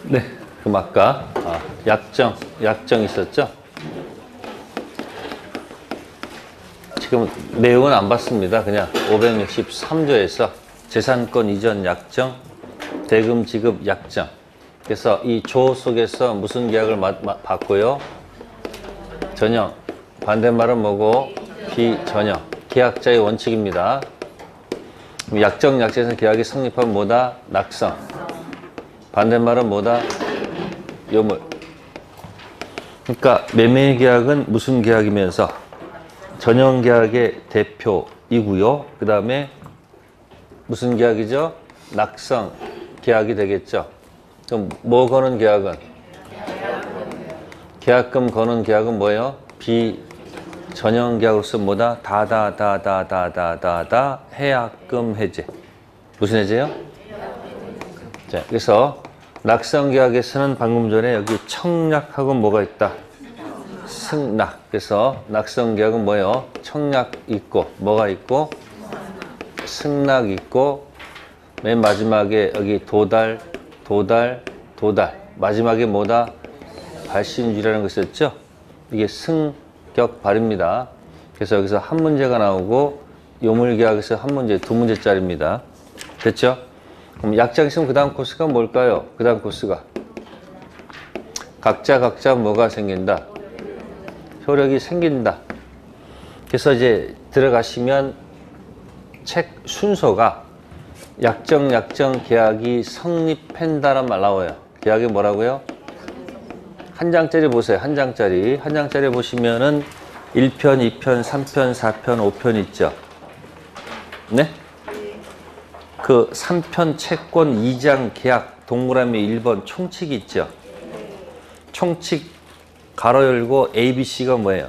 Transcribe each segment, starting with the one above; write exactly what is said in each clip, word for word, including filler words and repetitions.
네, 그럼 아까 아, 약정, 약정 있었죠? 지금 내용은 안 봤습니다. 그냥 오백육십삼 조에서 재산권 이전 약정, 대금 지급 약정. 그래서 이 조 속에서 무슨 계약을 마, 마, 받고요? 전형. 반대말은 뭐고? 비전형. 계약자의 원칙입니다. 약정, 약정에서 계약이 성립하면 뭐다? 낙성. 반대말은 뭐다? 요물. 그러니까 매매 계약은 무슨 계약이면서 전형 계약의 대표이고요. 그 다음에 무슨 계약이죠? 낙성 계약이 되겠죠. 그럼 뭐 거는 계약은? 계약금 거는 계약은 뭐예요? 비전형 계약으로서 뭐다? 다다다다다다다 해약금 해제. 무슨 해제요? 자, 그래서 낙성 계약에서는 방금 전에 여기 청약하고 뭐가 있다? 승낙. 그래서 낙성 계약은 뭐예요? 청약 있고 뭐가 있고 승낙 있고 맨 마지막에 여기 도달, 도달, 도달. 마지막에 뭐다? 발신주라는 거 있었죠? 이게 승격 발입니다. 그래서 여기서 한 문제가 나오고 요물 계약에서 한 문제, 두 문제짜리입니다. 됐죠? 그럼 약정 있으면 그 다음 코스가 뭘까요? 그 다음 코스가 각자 각자 뭐가 생긴다? 효력이 생긴다. 그래서 이제 들어가시면 책 순서가 약정 약정 계약이 성립한다란 말 나와요. 계약이 뭐라고요? 한 장짜리 보세요. 한 장짜리. 한 장짜리 보시면은 일 편, 이 편, 삼 편, 사 편, 오 편 있죠? 네? 그 삼 편 채권 이 장 계약 동그라미 일 번 총칙이 있죠? 총칙 가로 열고 A, B, C가 뭐예요?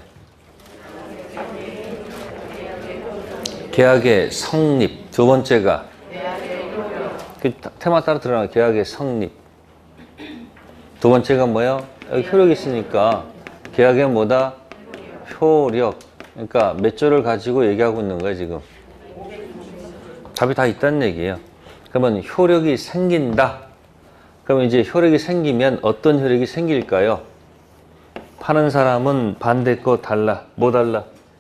계약의 성립. 두 번째가 그 테마 따라 들어가요. 계약의 성립. 두 번째가 뭐예요? 여기 효력이 있으니까 계약의 뭐다? 효력. 그러니까 몇 조를 가지고 얘기하고 있는 거예요, 지금. 답이 다 있다는 얘기예요. 그러면 효력이 생긴다. 그러면 이제 효력이 생기면 어떤 효력이 생길까요? 파는 사람은 반대 거 달라. 뭐 달라?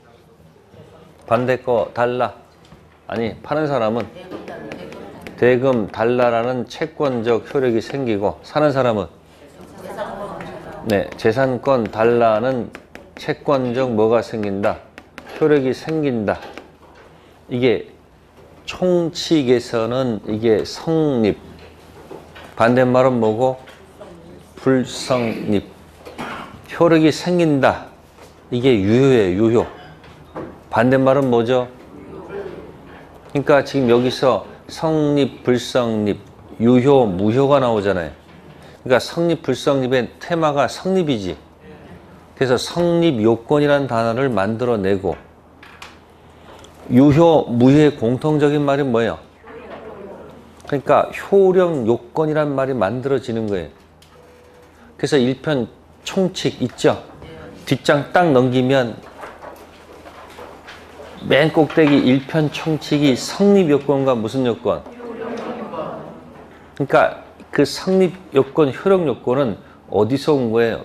반대 거 달라. 아니, 파는 사람은 대금 달라라는 채권적 효력이 생기고, 사는 사람은 네, 재산권 달라는 채권적 뭐가 생긴다? 효력이 생긴다. 이게 총칙에서는 이게 성립. 반대말은 뭐고? 불성립. 효력이 생긴다. 이게 유효예요, 유효. 반대말은 뭐죠? 그러니까 지금 여기서 성립, 불성립, 유효, 무효가 나오잖아요. 그러니까 성립, 불성립의 테마가 성립이지. 그래서 성립 요건이라는 단어를 만들어내고, 유효, 무효의 공통적인 말이 뭐예요? 그러니까 효력 요건이란 말이 만들어지는 거예요. 그래서 일 편 총칙 있죠? 뒷장 딱 넘기면 맨 꼭대기 일 편 총칙이 성립 요건과 무슨 요건? 그러니까 그 성립 요건, 효력 요건은 어디서 온 거예요?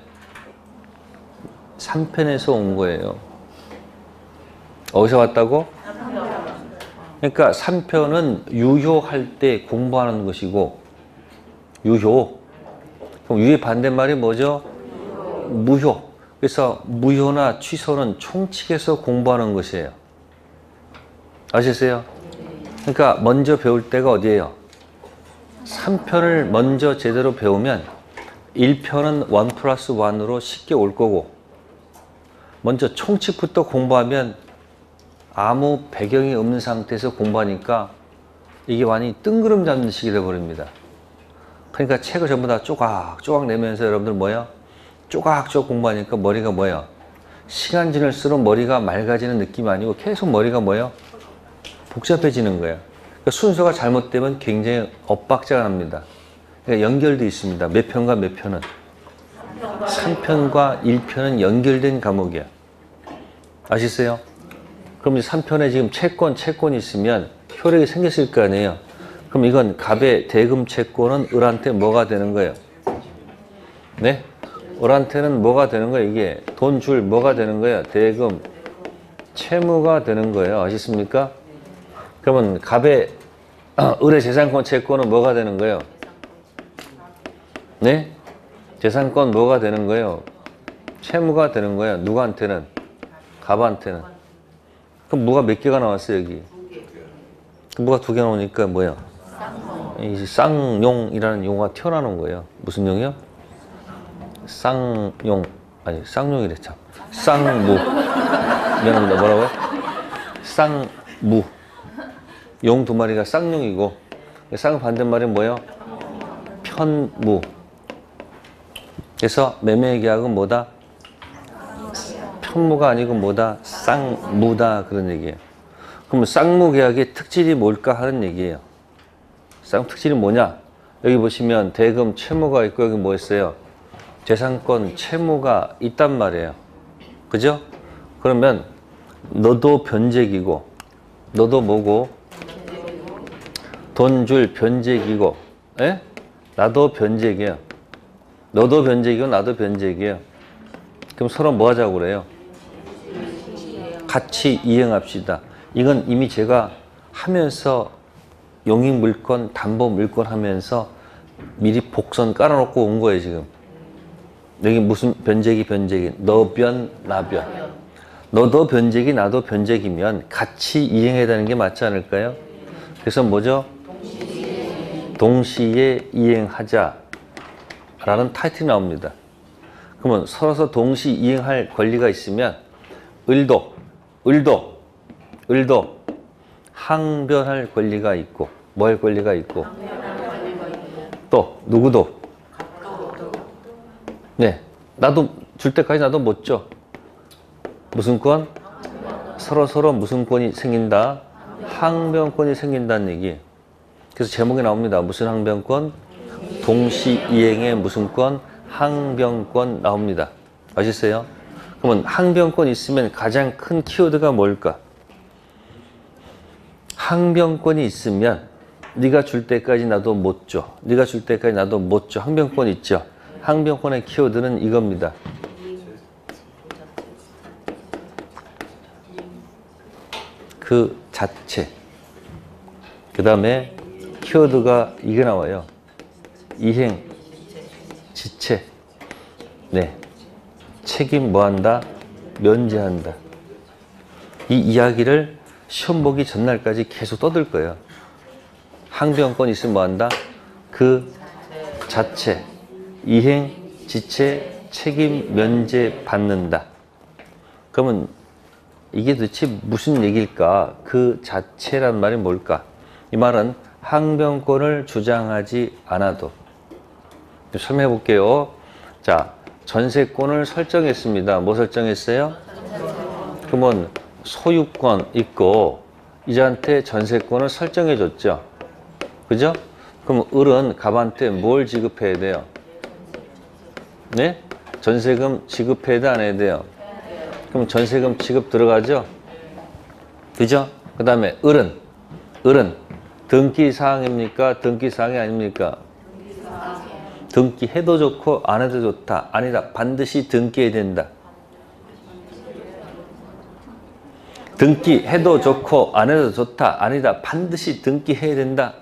삼 편에서 온 거예요. 어디서 왔다고? 그러니까 삼 편은 유효할 때 공부하는 것이고, 유효. 그럼 유효의 반대말이 뭐죠? 무효. 그래서 무효나 취소는 총칙에서 공부하는 것이에요. 아시겠어요? 그러니까 먼저 배울 때가 어디예요? 삼 편을 먼저 제대로 배우면 일 편은 일 플러스 일으로 쉽게 올 거고, 먼저 총칙부터 공부하면 아무 배경이 없는 상태에서 공부하니까 이게 완전히 뜬구름 잡는 식이 되어버립니다. 그러니까 책을 전부 다 쪼각쪼각 내면서 여러분들 뭐예요? 쪼각쪼각 공부하니까 머리가 뭐예요? 시간 지날수록 머리가 맑아지는 느낌이 아니고 계속 머리가 뭐예요? 복잡해지는 거예요. 그러니까 순서가 잘못되면 굉장히 엇박자가 납니다. 그러니까 연결도 있습니다. 몇 편과 몇 편은. 삼 편과 일 편은 연결된 과목이야. 아시겠어요? 그럼 이제 삼 편에 지금 채권, 채권이 있으면 효력이 생겼을 거 아니에요. 그럼 이건 갑의 대금 채권은 을한테 뭐가 되는 거예요? 네? 을한테는 뭐가 되는 거예요? 이게 돈 줄 뭐가 되는 거예요? 대금, 채무가 되는 거예요. 아시습니까? 그러면 갑의 을의 재산권, 채권은 뭐가 되는 거예요? 네? 재산권 뭐가 되는 거예요? 채무가 되는 거예요. 누구한테는? 갑한테는. 그럼 뭐가 몇 개가 나왔어요, 여기? 뭐가 두 개 나오니까 뭐예요? 이 쌍용이라는 용어가 튀어나오는 거예요. 무슨 용이요? 쌍용, 아니 쌍용이래 참. 쌍무. 미안합니다. 뭐라고요? 쌍무. 용 두 마리가 쌍용이고, 쌍 반대말은 뭐예요? 편무. 그래서 매매 계약은 뭐다? 편무가 아니고 뭐다? 쌍무다. 그런 얘기예요. 그럼 쌍무 계약의 특질이 뭘까 하는 얘기예요. 쌍 특질이 뭐냐? 여기 보시면 대금, 채무가 있고 여기 뭐 있어요? 재산권, 채무가 있단 말이에요. 그죠? 그러면 너도 변제기고 너도 뭐고? 돈 줄 변제기고, 에? 나도 변제기야. 너도 변제기고 나도 변제기야. 그럼 서로 뭐 하자고 그래요? 같이 이행합시다. 이건 이미 제가 하면서 용익 물건, 담보 물건 하면서 미리 복선 깔아놓고 온 거예요, 지금. 여기 무슨 변제기, 변제기. 너 변, 나 변. 너도 변제기, 나도 변제기면 같이 이행해야 되는 게 맞지 않을까요? 그래서 뭐죠? 동시에 이행하자 라는 타이틀이 나옵니다. 그러면 서로서 동시 이행할 권리가 있으면 을도, 을도, 을도 항변할 권리가 있고 뭐 할 권리가 있고 또 누구도 네 나도 줄 때까지 나도 못 줘. 무슨 권? 서로 서로 무슨 권이 생긴다? 항변권이 생긴다는 얘기예요. 그래서 제목에 나옵니다. 무슨 항변권? 동시이행의 무슨 권? 항변권 나옵니다. 아시겠어요? 그러면 항변권 있으면 가장 큰 키워드가 뭘까? 항변권이 있으면 네가 줄 때까지 나도 못 줘. 네가 줄 때까지 나도 못 줘. 항변권 있죠? 항변권의 키워드는 이겁니다. 그 자체. 그 다음에 키워드가 이게 나와요. 이행, 지체. 네. 책임 뭐한다? 면제한다. 이 이야기를 시험 보기 전날까지 계속 떠들 거예요. 항변권 있으면 뭐한다? 그 자체. 이행, 지체, 책임, 면제 받는다. 그러면 이게 도대체 무슨 얘기일까? 그 자체란 말이 뭘까? 이 말은 항변권을 주장하지 않아도. 설명해 볼게요. 자, 전세권을 설정했습니다. 뭐 설정했어요? 그러면 소유권 있고 이자한테 전세권을 설정해 줬죠. 그죠? 그럼 을은 갑한테 뭘 지급해야 돼요? 네? 전세금 지급해야 돼, 안 해야 돼요? 그럼 전세금 지급 들어가죠? 그죠? 그 다음에 을은, 을은 등기사항입니까? 등기사항이 아닙니까? 등기해도 좋고 안 해도 좋다. 아니다. 반드시 등기해야 된다. 등기해도 좋고 안 해도 좋다. 아니다. 반드시 등기해야 된다.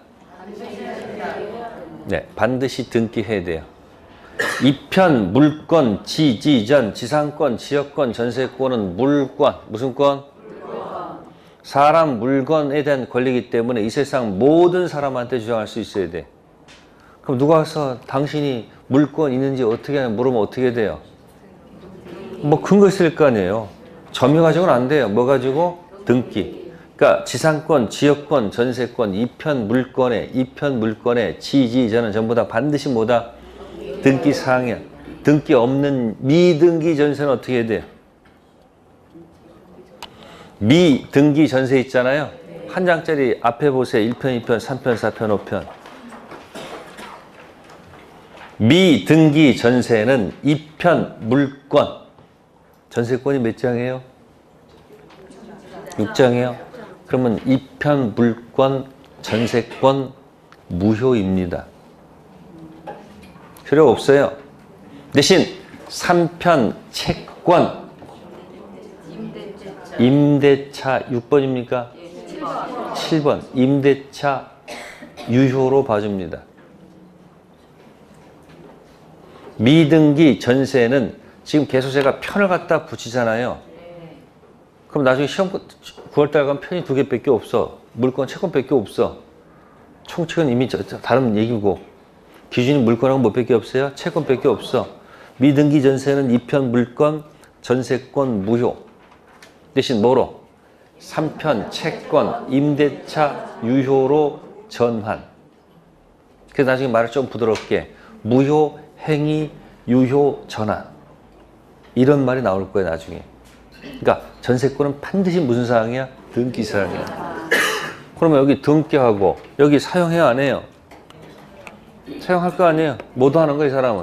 네, 반드시 등기해야 돼요. 이편, 물권, 지지전, 지상권, 지역권, 전세권은 물권. 무슨 권? 물권. 사람, 물건에 대한 권리이기 때문에 이 세상 모든 사람한테 주장할 수 있어야 돼. 그럼 누가 와서 당신이 물권 있는지 어떻게 하냐 물으면 어떻게 돼요? 뭐 근거 있을 거 아니에요. 점유 가지고는 안 돼요. 뭐 가지고? 등기. 그러니까 지상권, 지역권, 전세권, 이편 물권에, 이편 물권에 지지전은 전부 다 반드시 뭐다? 등기 사항이야. 등기 없는 미등기 전세는 어떻게 해야 돼요? 미등기 전세 있잖아요. 한 장짜리 앞에 보세요. 일 편, 이 편, 삼 편, 사 편, 오 편. 미등기 전세는 이 편 물권. 전세권이 몇 장이에요? 육 장이에요. 그러면 이 편 물권 전세권 무효입니다. 필요 없어요. 대신 삼 편 채권 임대차 육 번입니까? 칠 번 임대차 유효로 봐줍니다. 미등기 전세는 지금 계속 제가 편을 갖다 붙이잖아요. 그럼 나중에 시험 구월달 가면 편이 두 개밖에 없어. 물건 채권밖에 없어. 총칙은 이미 저, 저, 다른 얘기고 기준이 물건하고 뭐밖에 없어요? 채권밖에 없어. 미등기 전세는 이 편 물건 전세권 무효. 대신 뭐로? 삼 편 채권 임대차 유효로 전환. 그래서 나중에 말을 좀 부드럽게 무효 행위 유효 전환 이런 말이 나올 거예요 나중에. 그러니까 전세권은 반드시 무슨 사항이야? 등기 사항이야. 그러면 여기 등기하고 여기 사용해야 안 해요? 사용할 거 아니에요? 뭐도 하는 거야 이 사람은.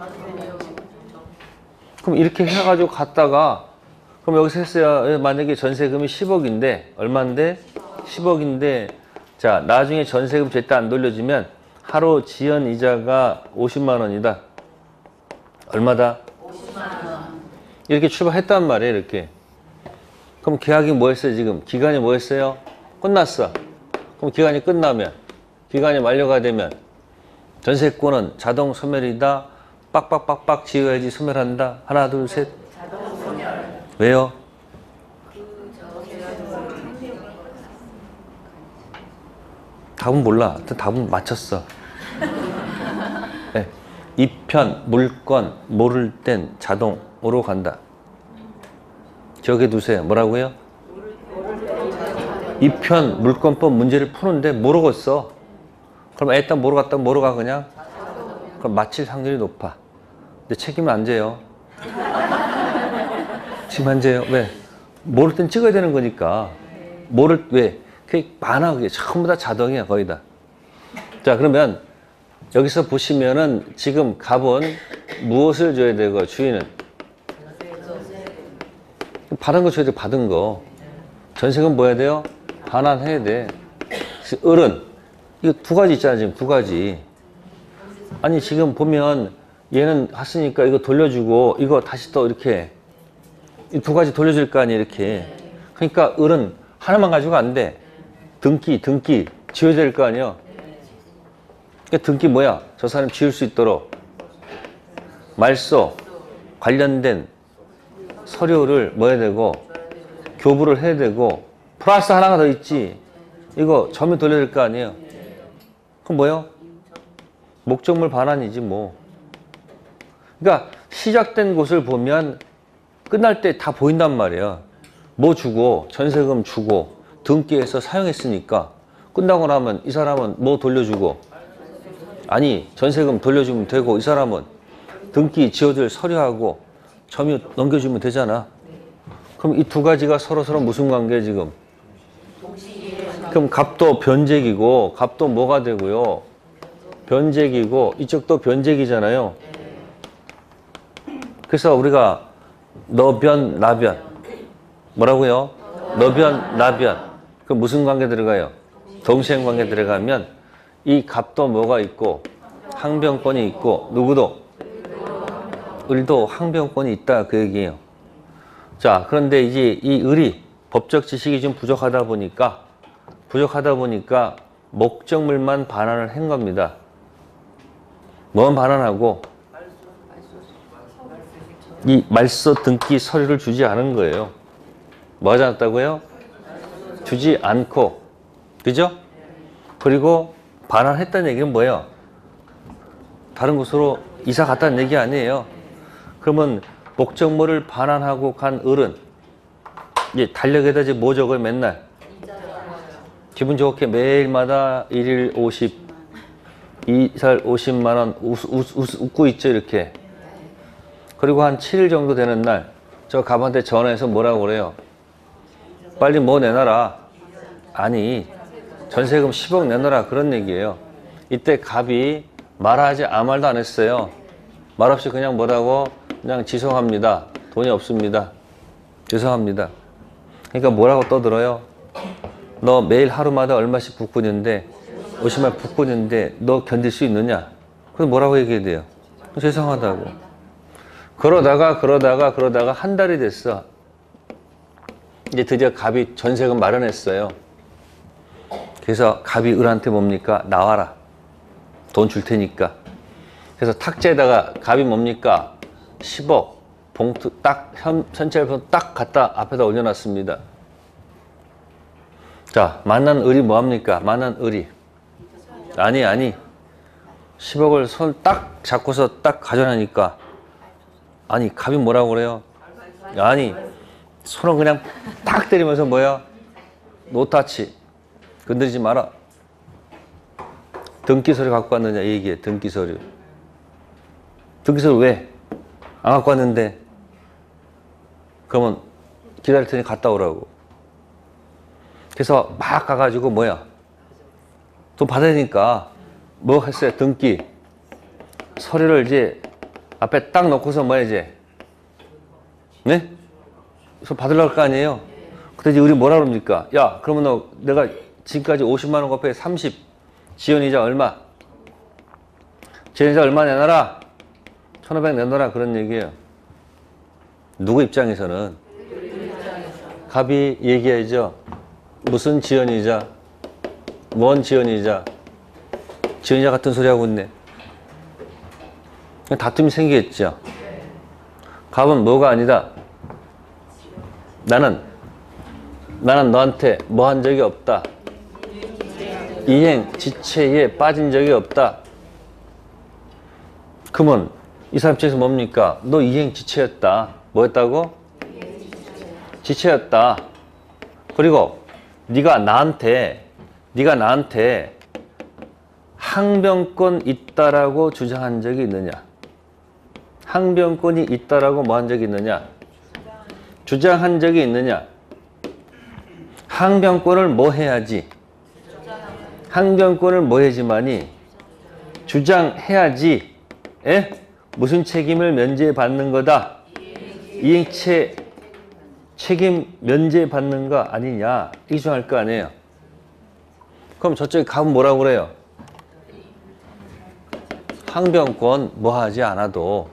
그럼 이렇게 해가지고 갔다가 그럼 여기서 했어요. 만약에 전세금이 십억인데 얼마인데? 십억인데 자 나중에 전세금 제때 안 돌려주면 하루 지연 이자가 오십만 원이다. 얼마다? 오십만 원. 이렇게 출발했단 말이에요 이렇게. 그럼 계약이 뭐 했어요 지금? 기간이 뭐 했어요? 끝났어. 그럼 기간이 끝나면 기간이 만료가 되면 전세권은 자동 소멸이다. 빡빡빡빡 지어야지 소멸한다. 하나 둘 셋. 자동 소멸. 왜요? 답은 몰라. 답은 맞췄어. 네. 이 편 물건 모를 땐 자동으로 간다. 기억해 두세요. 뭐라고요? 이 편 물건법 문제를 푸는데 모르겠어. 그럼 일단 모르 갔다 모르 가 그냥? 그럼 맞힐 확률이 높아. 근데 책임은 안 져요. 지금 안 져요. 왜? 모를 땐 찍어야 되는 거니까. 모를 왜? 그게 많아. 그게 전부 다 자동이야 거의 다. 자 그러면 여기서 보시면은 지금 갑은 무엇을 줘야 되고 주인은? 받은 거 줘야 돼. 받은 거. 전세금 뭐 해야 돼요? 반환해야 돼. 을은 이거 두 가지 있잖아 지금 두 가지. 아니 지금 보면 얘는 했으니까 이거 돌려주고 이거 다시 또 이렇게 이 두 가지 돌려줄 거 아니야 이렇게. 그러니까 을은 하나만 가지고 안 돼. 등기 등기 지어야 될 거 아니야. 그러니까 등기 뭐야? 저 사람 지을 수 있도록 말소 관련된 서류를 뭐 해야 되고 교부를 해야 되고 플러스 하나가 더 있지. 이거 점유 돌려야 될 거 아니에요. 그럼 뭐요? 목적물 반환이지 뭐. 그러니까 시작된 곳을 보면 끝날 때 다 보인단 말이야. 뭐 주고 전세금 주고 등기해서 사용했으니까 끝나고 나면 이 사람은 뭐 돌려주고 아니 전세금 돌려주면 되고 이 사람은 등기 지어줄 서류하고 점유 넘겨주면 되잖아. 그럼 이 두 가지가 서로서로 무슨 관계야 지금? 그럼 갑도 변제기고 갑도 뭐가 되고요? 변제기고 이쪽도 변제기잖아요. 그래서 우리가 너변 나변 뭐라고요? 너변 나변 그 무슨 관계 들어가요? 동시행 관계 들어가면 이 갑도 뭐가 있고 항변권이 있고 누구도? 을도 항변권이 있다 그 얘기예요. 자 그런데 이제 이 을이 법적 지식이 좀 부족하다 보니까 부족하다 보니까 목적물만 반환을 한 겁니다. 뭐만 반환하고 이 말소 등기 서류를 주지 않은 거예요. 뭐 하지 않았다고요? 주지 않고 그죠? 그리고 반환했다는 얘기는 뭐예요? 다른 곳으로 이사 갔다는 얘기 아니에요. 그러면 목적물을 반환하고 간 을은 이제 달력에다 이제 뭐 적어요 맨날? 기분 좋게 매일마다 일일 오십, 이살 오십만 원 웃, 웃, 웃, 웃고 있죠 이렇게. 그리고 한 칠 일 정도 되는 날 저 갑한테 전화해서 뭐라고 그래요? 빨리 뭐 내놔라. 아니 전세금 십억 내놔라 그런 얘기예요. 이때 갑이 말하지 아무 말도 안 했어요. 말없이 그냥 뭐라고? 그냥 죄송합니다. 돈이 없습니다. 죄송합니다. 그러니까 뭐라고 떠들어요? 너 매일 하루마다 얼마씩 붓고는데 오십만 붓고는데 너 견딜 수 있느냐? 그럼 뭐라고 얘기해야 돼요? 죄송하다고. 그러다가 그러다가 그러다가 한 달이 됐어. 이제 드디어 갑이 전세금 마련했어요. 그래서 갑이 을한테 뭡니까? 나와라. 돈 줄 테니까. 그래서 탁자에다가 갑이 뭡니까? 십억 봉투 딱 현, 현찰 딱 갖다 앞에다 올려놨습니다. 자, 만난 을이 뭐합니까? 만난 을이 아니 아니 십억을 손 딱 잡고서 딱 가져나니까 아니 갑이 뭐라고 그래요? 아니 손을 그냥 딱 때리면서 뭐야? 노타치 건드리지 마라. 등기서류 갖고 왔느냐 얘기해. 등기서류. 등기서류 왜? 안 갖고 왔는데. 그러면 기다릴 테니 갔다 오라고. 그래서 막 가가지고 뭐야? 돈 받아야 되니까 뭐 했어요? 등기. 서류를 이제 앞에 딱 놓고서 뭐야 이제? 네? 돈 받으려고 할 거 아니에요? 그때 이제 우리 뭐라 그럽니까? 야, 그러면 너 내가 지금까지 오십만 원 곱하기 삼십. 지연이자 얼마? 지연이자 얼마 내놔라? 천오백 내놔라. 그런 얘기예요. 누구 입장에서는? 갑이 얘기해야죠. 무슨 지연이자? 뭔 지연이자? 지연이자 같은 소리 하고 있네. 다툼이 생기겠죠. 갑은 뭐가 아니다. 나는 나는 너한테 뭐 한 적이 없다. 이행 지체에 빠진 적이 없다. 그러면 이 사람 입장에서 뭡니까? 너 이행 지체였다. 뭐였다고? 지체였다. 그리고 네가 나한테 네가 나한테 항변권 있다라고 주장한 적이 있느냐? 항변권이 있다라고 뭐 한 적이 있느냐? 주장한 적이 있느냐? 항변권을 뭐 해야지? 항변권을 뭐 해야지만이? 주장해야지. 에? 무슨 책임을 면제받는 거다? 이행체 책임 면제받는 거 아니냐? 이 주장할 거 아니에요. 그럼 저쪽에 가면 뭐라고 그래요? 항변권 뭐 하지 않아도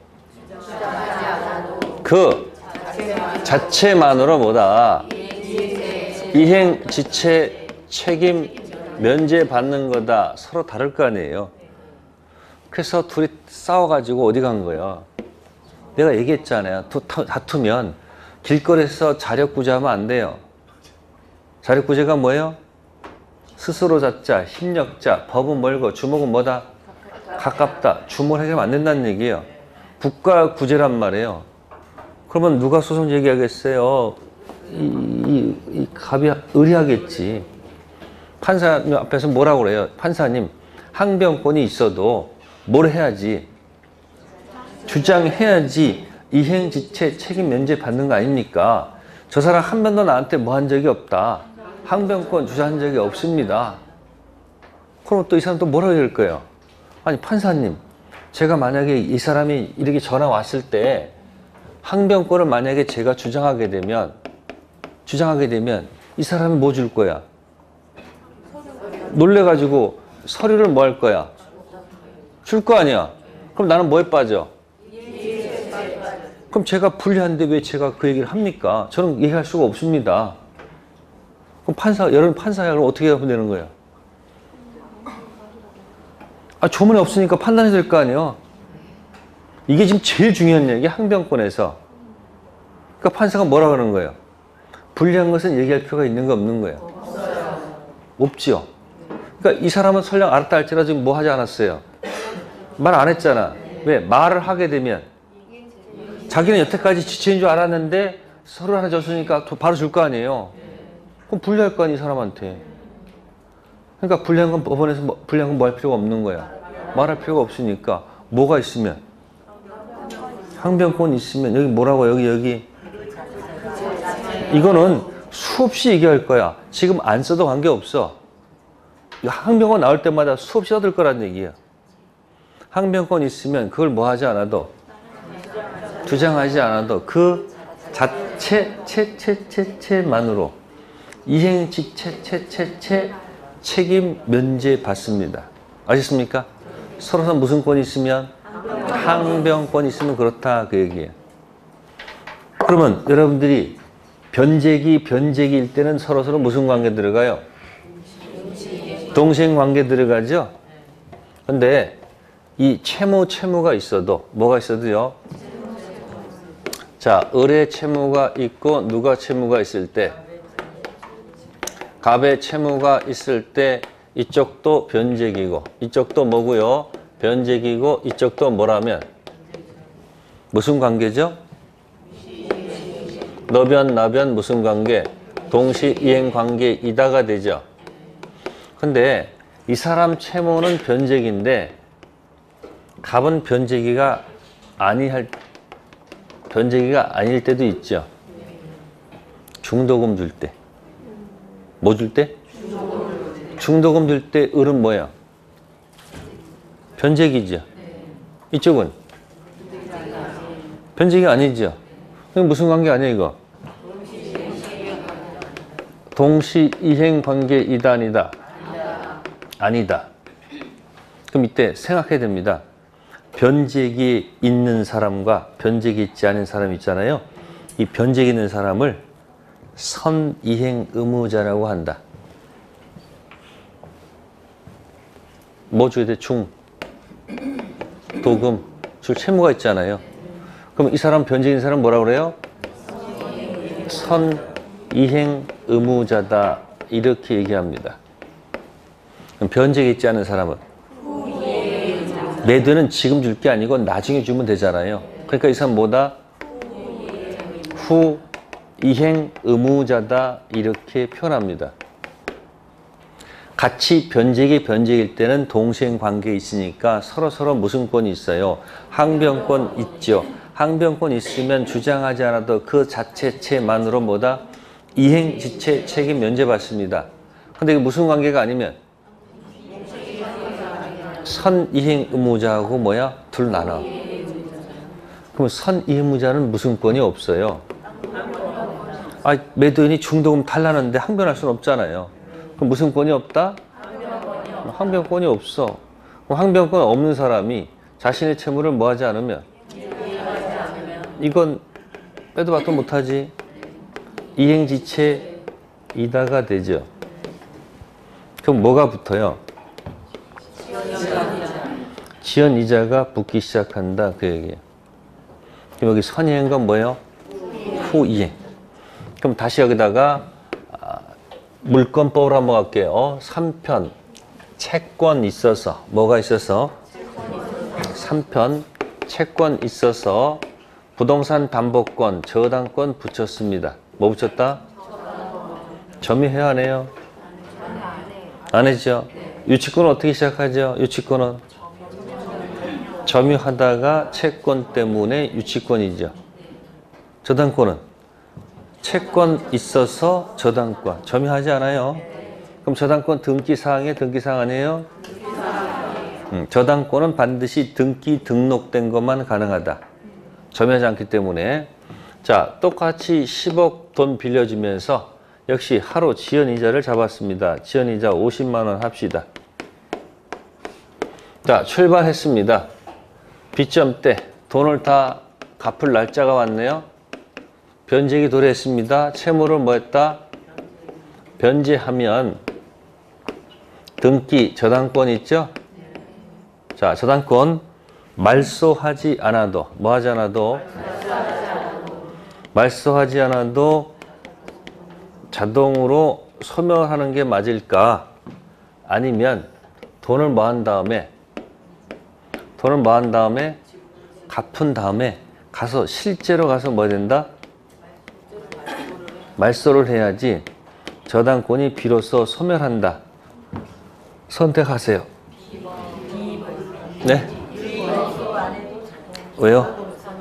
그 자체만으로 뭐다? 이행 지체 책임 면제받는 거다. 서로 다를 거 아니에요. 그래서 둘이 싸워가지고 어디 간 거예요? 내가 얘기했잖아요. 다투면 길거리에서 자력구제하면 안 돼요. 자력구제가 뭐예요? 스스로 잡자, 힘력자, 법은 멀고 주먹은 뭐다? 가깝다. 주먹을 해결하면 안 된다는 얘기예요. 국가구제란 말이에요. 그러면 누가 소송 제기하겠어요? 이, 이, 이 갑이 의리하겠지. 판사님 앞에서 뭐라고 그래요? 판사님, 항변권이 있어도 뭘 해야지? 주장해야지 이행지체 책임 면제 받는 거 아닙니까? 저 사람 한 번도 나한테 뭐 한 적이 없다. 항변권 주장한 적이 없습니다. 그럼 또 이 사람 또 뭐라고 할 거예요? 아니 판사님, 제가 만약에 이 사람이 이렇게 전화 왔을 때 항변권을 만약에 제가 주장하게 되면 주장하게 되면 이 사람이 뭐 줄 거야? 놀래가지고 서류를 뭐 할 거야? 줄 거 아니야? 그럼 나는 뭐에 빠져? 그럼 제가 불리한데 왜 제가 그 얘기를 합니까? 저는 얘기할 수가 없습니다. 그럼 판사, 여러분 판사야. 그럼 어떻게 하면 되는 거예요? 아, 조문이 없으니까 판단해야 될 거 아니에요? 이게 지금 제일 중요한 얘기, 항변권에서. 그러니까 판사가 뭐라 그러는 거예요? 불리한 것은 얘기할 필요가 있는 거 없는 거예요? 없어요. 없지요. 그러니까 이 사람은 설령 알았다 할지라도 지금 뭐 하지 않았어요? 말 안 했잖아. 왜? 말을 하게 되면 자기는 여태까지 지체인 줄 알았는데 서류 하나 줬으니까 바로 줄 거 아니에요? 그럼 불리할 거 아니에요, 이 사람한테. 그러니까 불리한 건 법원에서 뭐, 불리한 건 뭐 할 필요가 없는 거야. 말할 필요가 없으니까 뭐가 있으면? 항변권 있으면 여기 뭐라고 여기 여기 이거는 수없이 얘기할 거야. 지금 안 써도 관계없어. 항변권 나올 때마다 수없이 써들 거란 얘기야. 항변권 있으면 그걸 뭐 하지 않아도 주장하지 않아도 그 자체 채 채 채 채만으로 이행지체 채 채 채 책임 면제 받습니다. 아셨습니까? 서로 무슨 권이 있으면 항변권이 있으면 그렇다 그 얘기예요. 그러면 여러분들이 변제기, 변제기일 때는 서로서로 무슨 관계 들어가요? 동시행 관계 들어가죠? 근데 이 채무, 채무가 있어도, 뭐가 있어도요? 자, 을의 채무가 있고 누가 채무가 있을 때, 갑의 채무가 있을 때 이쪽도 변제기고 이쪽도 뭐고요? 변제기고 이쪽도 뭐라면 무슨 관계죠? 너변, 나변 무슨 관계? 동시이행 관계이다가 되죠. 근데 이 사람 채무는 변제기인데 갑은 변제기가 아니할 변제기가 아닐 때도 있죠. 중도금 줄 때. 뭐 줄 때? 중도금 줄 때 을은 뭐야? 변제기죠. 이쪽은 변제기가 아니죠. 그럼 무슨 관계 아니야 이거? 동시이행 관계이다 아니다? 아니다. 그럼 이때 생각해야 됩니다. 변제기 있는 사람과 변제기 있지 않은 사람 있잖아요. 이 변제기 있는 사람을 선이행 의무자라고 한다. 뭐 줘야 돼? 중, 도금, 줄 채무가 있잖아요. 그럼 이 사람 변제기 있는 사람 뭐라고 그래요? 선이행 의무자다. 이렇게 얘기합니다. 그럼 변제기 있지 않은 사람은? 매도는 지금 줄 게 아니고 나중에 주면 되잖아요. 그러니까 이 사람 뭐다? 후 이행 의무자다. 이렇게 표현합니다. 같이 변제기 변제기일 때는 동시행 관계에 있으니까 서로서로 무슨 권이 있어요? 항변권 있죠. 항변권 있으면 주장하지 않아도 그 자체체만으로 뭐다? 이행지체 책임 면제받습니다. 근데 이게 무슨 관계가 아니면? 선이행 의무자하고 뭐야? 둘 나눠. 그럼 선이행 의무자는 무슨 권이 없어요? 아, 매도인이 중도금 탈라는데 항변할 수는 없잖아요. 그럼 무슨 권이 없다? 항변권이 없어. 그럼 항변권 없는 사람이 자신의 채무를 뭐 하지 않으면? 이건 빼도 박도 못하지. 이행지체 이다가 되죠. 그럼 뭐가 붙어요? 지연이자가 붙기 시작한다. 그 얘기예요. 그럼 여기 선이행건 뭐예요? 후이행. 그럼 다시 여기다가 물권법으로 한번 갈게요. 어? 삼 편 채권 있어서 뭐가 있어서? 삼 편 채권 있어서 부동산 담보권, 저당권 붙였습니다. 뭐 붙였다? 점유해야 하네요. 안 했죠? 유치권은 어떻게 시작하죠? 유치권은 점유하다가 채권 때문에 유치권이죠. 저당권은 채권 있어서 저당권 점유하지 않아요. 그럼 저당권 등기사항에 등기사항 아니에요? 음, 저당권은 반드시 등기 등록된 것만 가능하다. 점유하지 않기 때문에. 자, 똑같이 십억 돈 빌려주면서 역시 하루 지연이자를 잡았습니다. 지연이자 오십만 원 합시다. 자, 출발했습니다. 빚점 때 돈을 다 갚을 날짜가 왔네요. 변제기 도래했습니다. 채무를 뭐 했다? 변제하면 등기 저당권 있죠? 자, 저당권 말소하지 않아도 뭐 하지 않아도 말소하지 않아도 자동으로 소멸하는 게 맞을까? 아니면 돈을 뭐 한 다음에 돈을 뭐 한 다음에 갚은 다음에 가서 실제로 가서 뭐 된다? 말소를 해야지 저당권이 비로소 소멸한다. 선택하세요. 네? 왜요?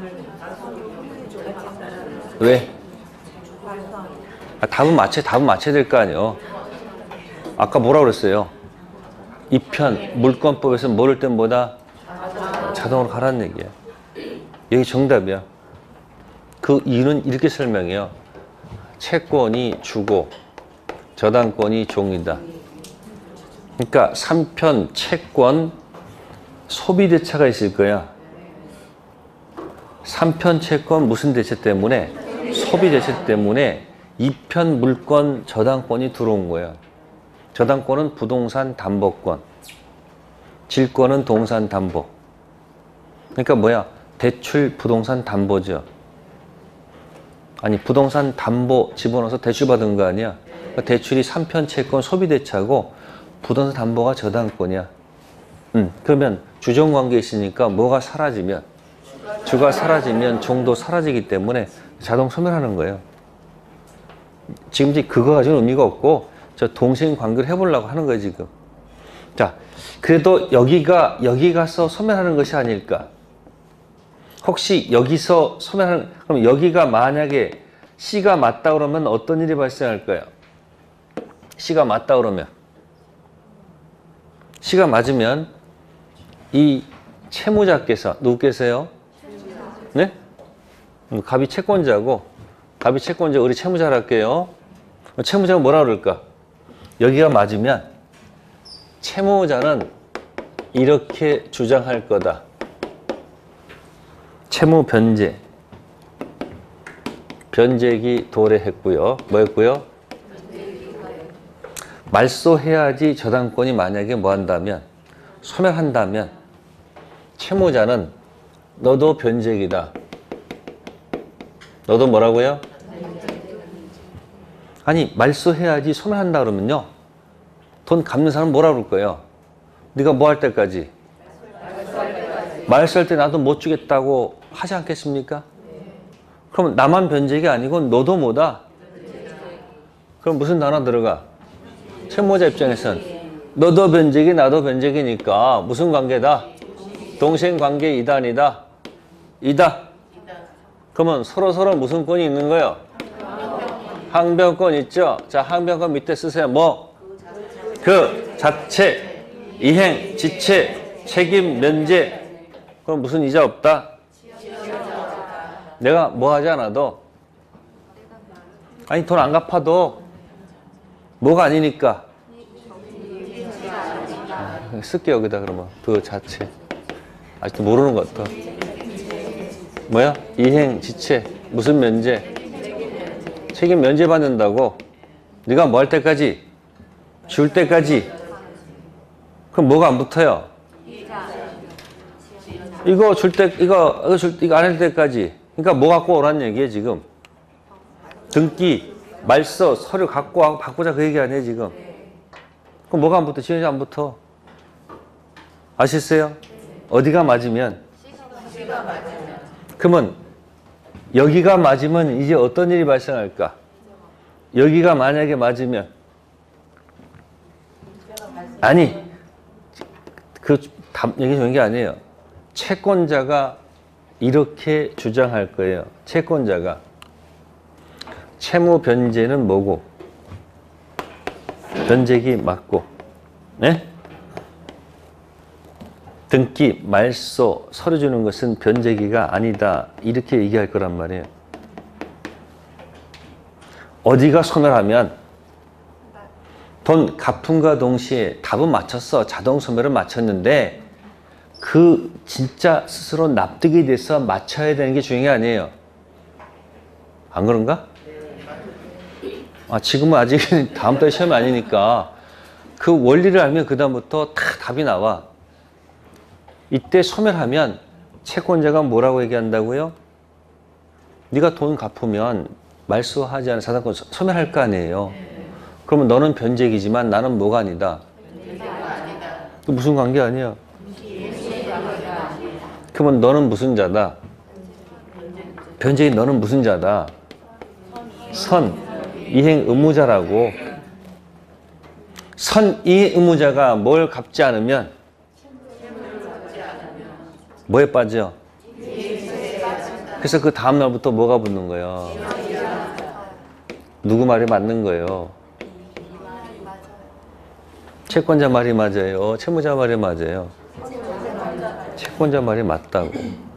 왜? 아, 답은 맞춰, 답은 맞춰야 될 거 아니에요. 아까 뭐라 그랬어요? 이 편 물권법에서 모를 땐 뭐다? 자동으로 가라는 얘기야. 여기 정답이야. 그 이유는 이렇게 설명해요. 채권이 주고 저당권이 종이다. 그러니까 삼 편 채권 소비대차가 있을 거야. 삼 편 채권 무슨 대체 때문에? 소비 대체 때문에 이편 물권 저당권이 들어온 거예요. 저당권은 부동산 담보권, 질권은 동산 담보. 그러니까 뭐야? 대출 부동산 담보죠. 아니 부동산 담보 집어넣어서 대출 받은 거 아니야? 그러니까 대출이 삼편 채권 소비 대차고 부동산 담보가 저당권이야. 음, 그러면 주종관계 있으니까 뭐가 사라지면 주가 사라지면 종도 사라지기 때문에 자동 소멸하는 거예요. 지금 이제 그거 가지고는 의미가 없고 저 동생 관계를 해보려고 하는 거예요 지금. 자, 그래도 여기가 여기 가서 소멸하는 것이 아닐까? 혹시 여기서 소멸하는, 그럼 여기가 만약에 C가 맞다 그러면 어떤 일이 발생할까요? C가 맞다 그러면 C가 맞으면 이 채무자께서 누구께서요? 네? 갑이 채권자고 갑이 채권자 우리 채무자를 할게요. 채무자가 뭐라 그럴까? 여기가 맞으면 채무자는 이렇게 주장할 거다. 채무 변제. 변제기 도래했고요. 뭐였고요? 말소해야지 저당권이 만약에 뭐 한다면 소멸한다면 채무자는 너도 변제기다. 너도 뭐라고요? 아니 말소해야지 소멸한다 그러면요. 돈 갚는 사람은 뭐라 그럴 거예요? 네가 뭐 할 때까지? 말소할 때 나도 못 주겠다고 하지 않겠습니까? 그럼 나만 변제기 아니고 너도 뭐다? 그럼 무슨 단어 들어가? 채무자 입장에선 너도 변제기 나도 변제기니까 무슨 관계다? 동생관계 이단이다. 이다. 그러면 서로서로 무슨 권이 있는 거예요? 항변권 있죠? 자, 항변권 밑에 쓰세요. 뭐? 그 자체, 이행, 지체, 책임, 면제. 그럼 무슨 이자 없다? 내가 뭐 하지 않아도 아니 돈 안 갚아도 뭐가 아니니까 아, 쓸게 여기다 그러면 그 자체 아직도 모르는 것 같아. 뭐야? 이행, 지체, 무슨 면제? 책임 면제 받는다고. 네가 뭐 할 때까지? 줄 때까지. 그럼 뭐가 안 붙어요? 이거 줄 때, 이거, 이거 줄, 이거 안 할 때까지. 그러니까 뭐 갖고 오란 얘기예요, 지금? 등기, 말서, 서류 갖고 와고 바꾸자 그 얘기 아니에요, 지금? 그럼 뭐가 안 붙어? 지원이 안 붙어. 아시겠어요? 어디가 맞으면? 그러면 여기가 맞으면 이제 어떤 일이 발생할까? 여기가 만약에 맞으면 아니 그 얘기 좋은 게 아니에요. 채권자가 이렇게 주장할 거예요. 채권자가 채무 변제는 뭐고 변제기 맞고 네? 등기, 말소, 서류 주는 것은 변제기가 아니다. 이렇게 얘기할 거란 말이에요. 어디가 소멸하면 돈 갚음과 동시에 답은 맞췄어. 자동 소멸은 맞췄는데 그 진짜 스스로 납득이 돼서 맞춰야 되는 게 중요한 게 아니에요. 안 그런가? 아, 지금은 아직 다음 달 시험이 아니니까 그 원리를 알면 그 다음부터 다 답이 나와. 이때 소멸하면 채권자가 뭐라고 얘기한다고요? 네가 돈 갚으면 말소하지 않은 자산권 소멸할 거 아니에요. 그러면 너는 변제기지만 나는 뭐가 아니다? 또 무슨 관계 아니야? 그러면 너는 무슨 자다? 변제기 너는 무슨 자다? 선, 이행 의무자라고. 선, 이행 의무자가 뭘 갚지 않으면 뭐에 빠져? 그래서 그 다음 날부터 뭐가 붙는 거예요? 누구 말이 맞는 거예요? 채권자 말이 맞아요? 채무자 말이 맞아요? 채권자 말이 맞다고.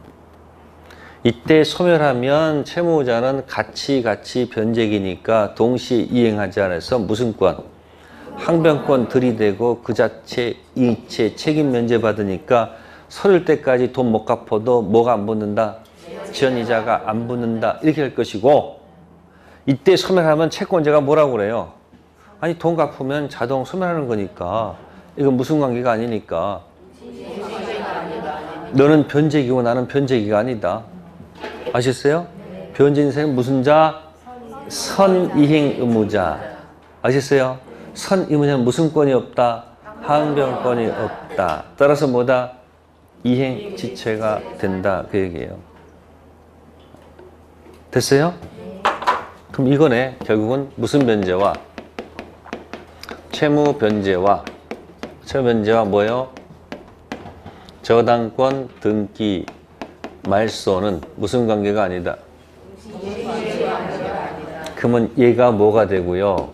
이때 소멸하면 채무자는 같이 같이 변제기니까 동시에 이행하지 않아서 무슨 권? 항변권 들이대고 그 자체 이체 책임 면제 받으니까 서를 때까지 돈 못 갚아도 뭐가 안 붙는다? 지연이자가 안 붙는다. 이렇게 할 것이고 이때 소멸하면 채권자가 뭐라고 그래요? 아니 돈 갚으면 자동 소멸하는 거니까 이건 무슨 관계가 아니니까 너는 변제기고 나는 변제기가 아니다. 아셨어요? 변제인생은 무슨 자? 선이행 의무자. 아셨어요? 선의무자는 무슨 권이 없다? 항변권이 없다. 따라서 뭐다? 이행 지체가 된다. 그 얘기예요. 됐어요? 그럼 이거네. 결국은 무슨 변제와 채무 변제와 채무 변제와 뭐예요? 저당권 등기 말소는 무슨 관계가 아니다. 그러면 얘가 뭐가 되고요?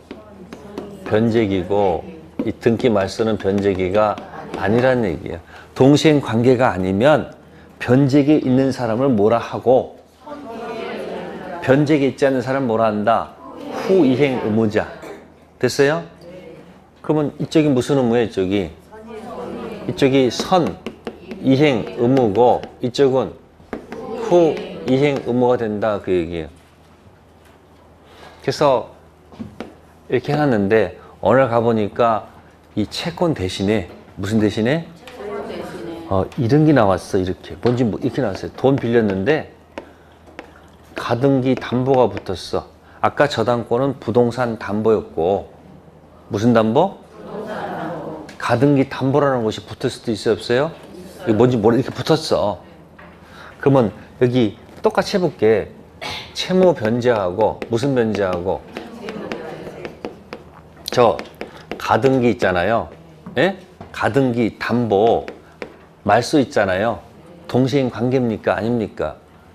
변제기고 이 등기 말소는 변제기가 아니라는 얘기예요. 동시행 관계가 아니면 변제기에 있는 사람을 뭐라 하고 변제기에 있지 않는 사람을 뭐라 한다? 후이행 의무자. 됐어요? 그러면 이쪽이 무슨 의무예요? 이쪽이 이쪽이 선 이행 의무고 이쪽은 후 이행 의무가 된다 그 얘기예요. 그래서 이렇게 해놨는데 오늘 가보니까 이 채권 대신에 무슨 대신에 어, 이런 게 나왔어. 이렇게 뭔지 뭐 이렇게 나왔어요. 돈 빌렸는데 가등기 담보가 붙었어. 아까 저당권은 부동산 담보였고 무슨 담보? 부동산 담보. 가등기 담보라는 것이 붙을 수도 있어요, 없어요? 이게 뭔지 모르 이렇게 붙었어. 그러면 여기 똑같이 해볼게. 채무 변제하고 무슨 변제하고 저 가등기 있잖아요. 예? 가등기 담보 말소 있잖아요. 동시행 관계입니까? 아닙니까?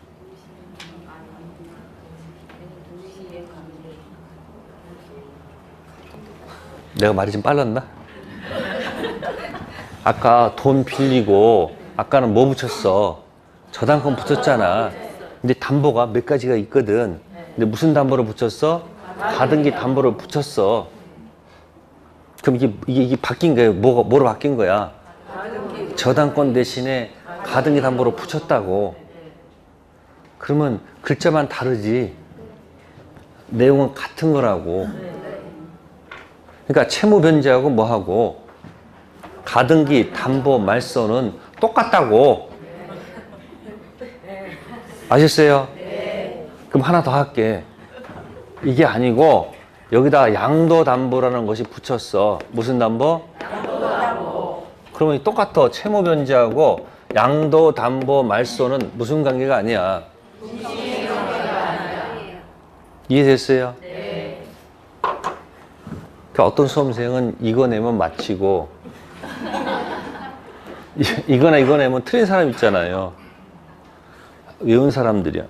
내가 말이 좀 빨랐나? 아까 돈 빌리고 아까는 뭐 붙였어? 저당권 붙였잖아. 근데 담보가 몇 가지가 있거든. 근데 무슨 담보를 붙였어? 가등기 담보를 붙였어. 그럼 이게, 이게, 이게 바뀐 거예요? 뭐가, 뭐로 바뀐 거야? 저당권 대신에 가등기 담보로 붙였다고. 그러면 글자만 다르지 내용은 같은 거라고. 그러니까 채무 변제하고 뭐하고 가등기 담보 말소는 똑같다고. 아셨어요? 그럼 하나 더 할게. 이게 아니고 여기다 양도담보라는 것이 붙였어. 무슨 담보? 양도담보. 그러면 똑같아. 채무 변제하고 양도담보 말소는 무슨 관계가 아니야. 이해됐어요? 네. 그러니까 어떤 수험생은 이거 내면 마치고 이거나 이거 내면 틀린 사람 있잖아요. 외운 사람들이야.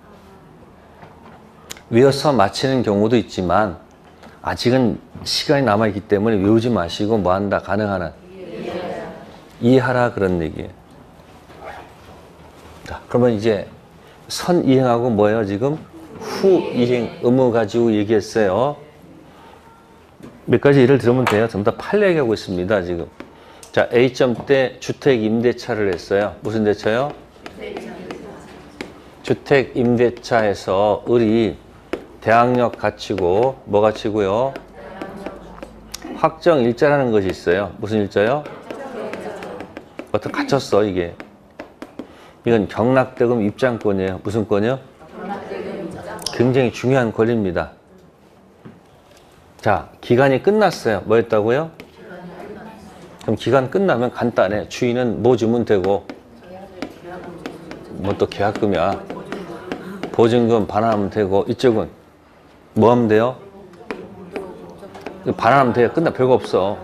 외워서 마치는 경우도 있지만 아직은 시간이 남아있기 때문에 외우지 마시고 뭐한다? 가능하나? 이해하라 그런 얘기예요. 자, 그러면 이제 선 이행하고 뭐예요 지금? 후 이행 의무 가지고 얘기했어요. 몇 가지 예를 들으면 돼요. 전부 다 판례 얘기하고 있습니다 지금. 자, A점 때 주택 임대차를 했어요. 무슨 대차요? 주택 임대차에서 을이 대항력 가치고 뭐 가치고요? 확정 일자라는 것이 있어요. 무슨 일자요? 어떻게 갇혔어 이게. 이건 경락대금 입장권이에요. 무슨 권이요? 굉장히 중요한 권리입니다. 자, 기간이 끝났어요. 뭐 했다고요? 그럼 기간 끝나면 간단해. 주인은 뭐 주면 되고 뭐 또 계약금이야. 보증금 반환하면 되고 이쪽은 뭐 하면 돼요? 반환하면 돼요. 끝나 별거 없어.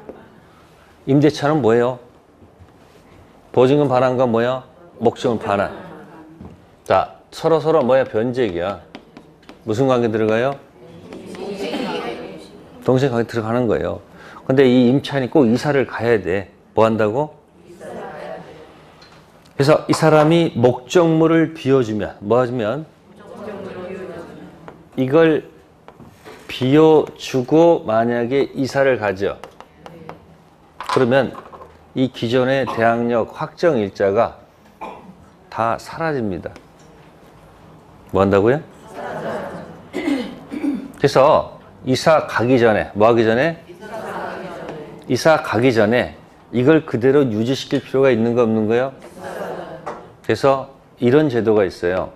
임대차는 뭐예요? 보증금 반환과 뭐야? 목적금 반환. 자, 서로 서로 뭐야? 변제기야. 무슨 관계 들어가요? 동시에 관계 들어가는 거예요. 근데 이 임차인이 꼭 이사를 가야 돼. 뭐 한다고? 그래서 이 사람이 목적물을 비워주면 뭐 하면? 이걸 비워주고 만약에 이사를 가죠. 그러면 이 기존의 대항력 확정 일자가 다 사라집니다. 뭐 한다고요? 그래서 이사 가기 전에 뭐 하기 전에? 이사 가기 전에 이걸 그대로 유지시킬 필요가 있는 거 없는 거예요? 그래서 이런 제도가 있어요.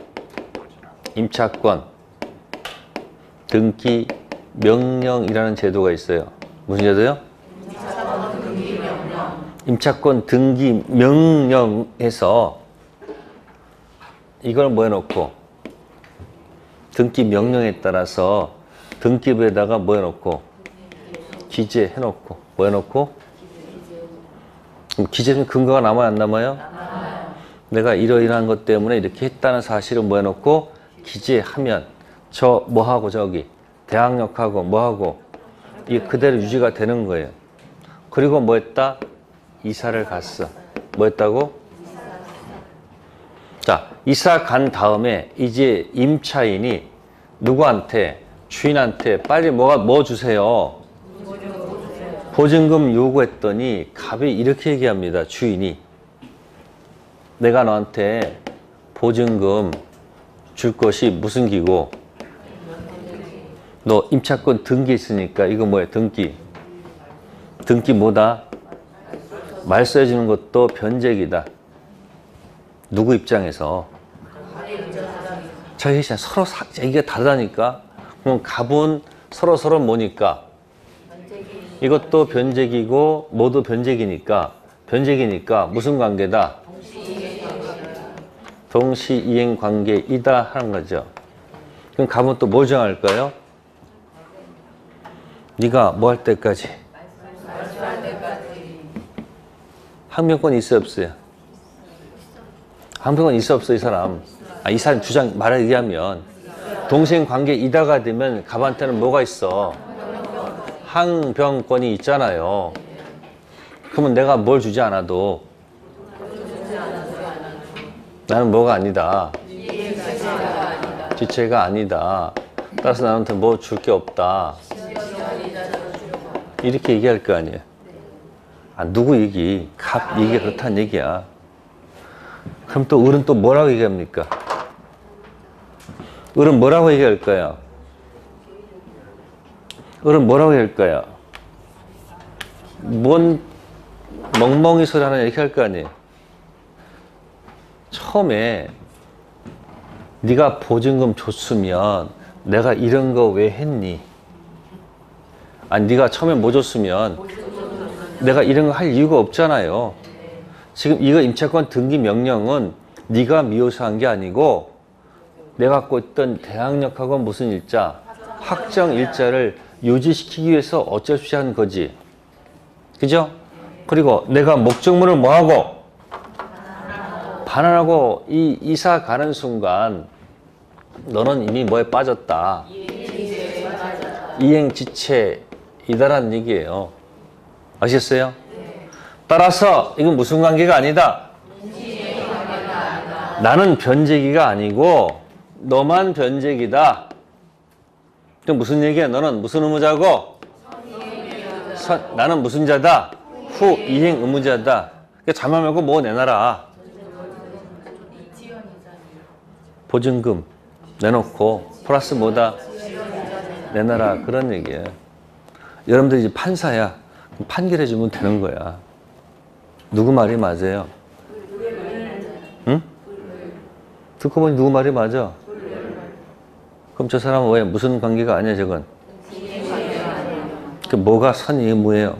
임차권 등기 명령이라는 제도가 있어요. 무슨 제도요? 임차권 등기 명령에서 이걸 뭐 해놓고 등기 명령에 따라서 등기부에다가 뭐 해놓고 기재해놓고 뭐 해놓고 기재는 근거가 남아요 안 남아요? 내가 이러이러한 것 때문에 이렇게 했다는 사실을 뭐 해놓고 기재하면 저 뭐하고 저기 대항력하고 뭐하고 이게 그대로 유지가 되는 거예요. 그리고 뭐 했다? 이사를 갔어. 뭐 했다고? 자, 이사 간 다음에 이제 임차인이 누구한테? 주인한테 빨리 뭐가 뭐 주세요? 보증금 요구했더니 갑이 이렇게 얘기합니다. 주인이 내가 너한테 보증금 줄 것이 무슨 기고? 너 임차권 등기 있으니까 이거 뭐야? 등기. 등기 뭐다? 말 써주는 것도 변제기다. 누구 입장에서? 저희 서로 사, 이게 다르다니까. 그럼 갑은 서로 서로 뭐니까? 이것도 변제기고 모두 변제기니까 변제기니까 무슨 관계다? 동시이행 관계이다 하는 거죠. 그럼 갑은 또 뭘 정할까요? 네가 뭐 할 때까지? 항명권 있어요 없어요? 항명권 있어 없어 이 사람? 아, 이 사람 주장 말에 의하면 동시행 관계이다가 되면 갑한테는 뭐가 있어? 항변권이 있잖아요. 그러면 내가 뭘 주지 않아도 나는 뭐가 아니다. 지체가 아니다. 따라서 나한테 뭐 줄 게 없다. 이렇게 얘기할 거 아니에요. 아, 누구 얘기? 갑 얘기가 그렇다는 얘기야. 그럼 또 을은 또 뭐라고 얘기합니까? 을은 뭐라고 얘기할까요? 을은 뭐라고 얘기할까요? 뭔 멍멍이 소리 하나 이렇게 할 거 아니에요. 처음에 네가 보증금 줬으면 내가 이런 거 왜 했니? 아니 네가 처음에 뭐 줬으면 내가 이런 거 할 이유가 없잖아요. 지금 이거 임차권 등기 명령은 네가 미워서 한 게 아니고 내가 갖고 있던 대항력하고 무슨 일자? 확정 일자를 유지시키기 위해서 어쩔 수 없이 한 거지. 그죠? 그리고 내가 목적물을 뭐하고? 반환하고 이 이사 가는 순간 너는 이미 뭐에 빠졌다? 이행지체이다라는 얘기예요. 아시겠어요? 따라서 이건 무슨 관계가 아니다? 나는 변제기가 아니고 너만 변제기다. 그럼 무슨 얘기야? 너는 무슨 의무자고? 선, 나는 무슨 자다? 후 이행 의무자다. 그러니까 자만 말고 뭐 내놔라. 보증금 내놓고 플러스 뭐다? 내놔라. 그런 얘기예요. 여러분들 이제 판사야. 판결해주면 되는 거야. 누구 말이 맞아요? 응? 듣고 보니 누구 말이 맞아? 그럼 저 사람은 왜 무슨 관계가 아니야 저건? 그 뭐가 선 의무예요?